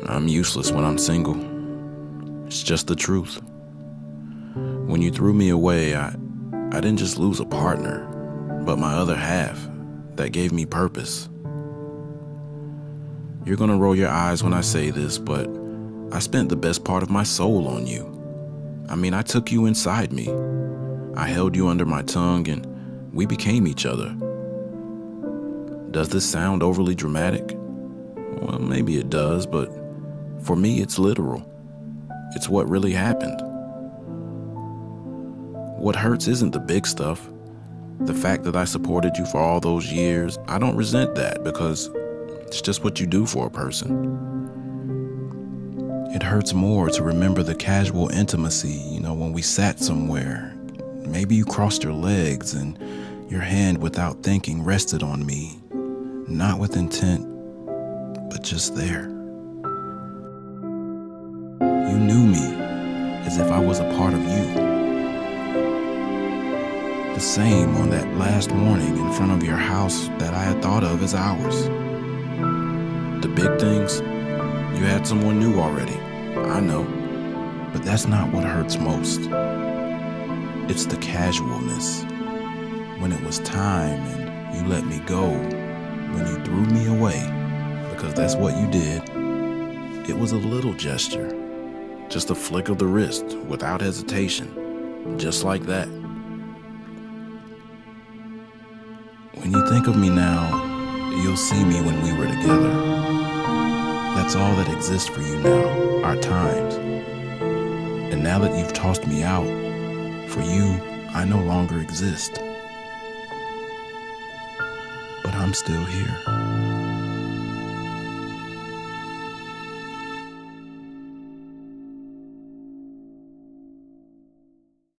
I'm useless when I'm single. It's just the truth. When you threw me away, I didn't just lose a partner, but my other half that gave me purpose. You're gonna roll your eyes when I say this, but I spent the best part of my soul on you. I took you inside me. I held you under my tongue and we became each other. Does this sound overly dramatic? Well, maybe it does, but for me, it's literal. It's what really happened. What hurts isn't the big stuff. The fact that I supported you for all those years, I don't resent that because it's just what you do for a person. It hurts more to remember the casual intimacy, when we sat somewhere. Maybe you crossed your legs and your hand without thinking rested on me, not with intent, but just there. You knew me as if I was a part of you. The same on that last morning in front of your house that I had thought of as ours. The big things, you had someone new already, I know, but that's not what hurts most. It's the casualness. When it was time and you let me go, when you threw me away, because that's what you did, it was a little gesture, just a flick of the wrist without hesitation, just like that. When you think of me now, you'll see me when we were together. That's all that exists for you now, our times. And now that you've tossed me out, for you, I no longer exist. But I'm still here.